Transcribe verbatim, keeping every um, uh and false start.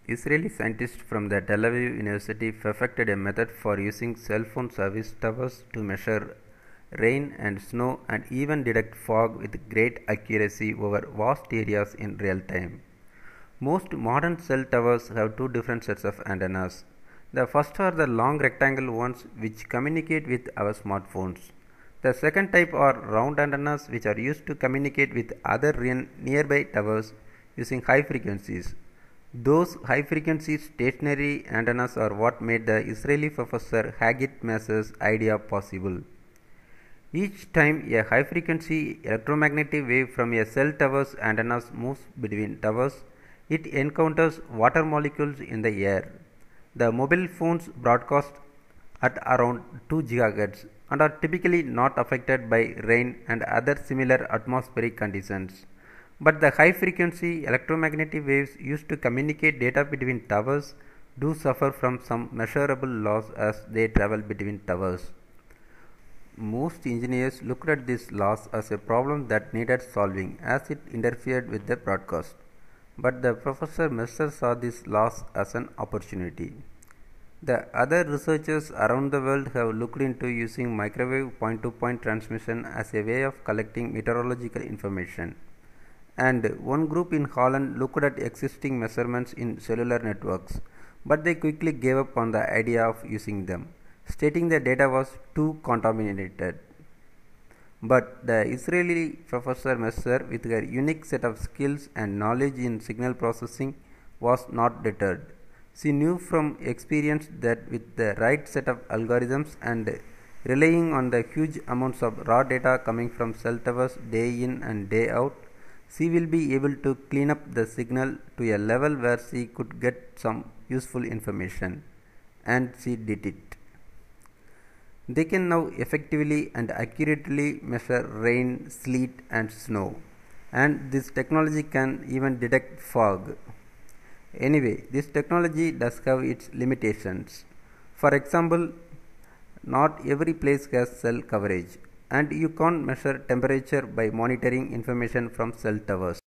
Israeli scientists from the Tel Aviv University perfected a method for using cell phone service towers to measure rain and snow and even detect fog with great accuracy over vast areas in real time. Most modern cell towers have two different sets of antennas. The first are the long rectangle ones which communicate with our smartphones. The second type are round antennas which are used to communicate with other nearby towers using high frequencies. Those high frequency stationary antennas are what made the Israeli Professor Hagit Messer's idea possible. Each time a high frequency electromagnetic wave from a cell tower's antennas moves between towers, it encounters water molecules in the air. The mobile phones broadcast at around two gigahertz and are typically not affected by rain and other similar atmospheric conditions. But the high frequency electromagnetic waves used to communicate data between towers do suffer from some measurable loss as they travel between towers. Most engineers looked at this loss as a problem that needed solving as it interfered with the broadcast. But the Professor Messer saw this loss as an opportunity. The other researchers around the world have looked into using microwave point-to-point transmission as a way of collecting meteorological information. And one group in Holland looked at existing measurements in cellular networks, but they quickly gave up on the idea of using them, stating the data was too contaminated. But the Israeli Professor Messer, with her unique set of skills and knowledge in signal processing, was not deterred. She knew from experience that with the right set of algorithms and relying on the huge amounts of raw data coming from cell towers day in and day out, she will be able to clean up the signal to a level where she could get some useful information. And she did it. They can now effectively and accurately measure rain, sleet and snow. And this technology can even detect fog. Anyway, this technology does have its limitations. For example, not every place has cell coverage, and you can't measure temperature by monitoring information from cell towers.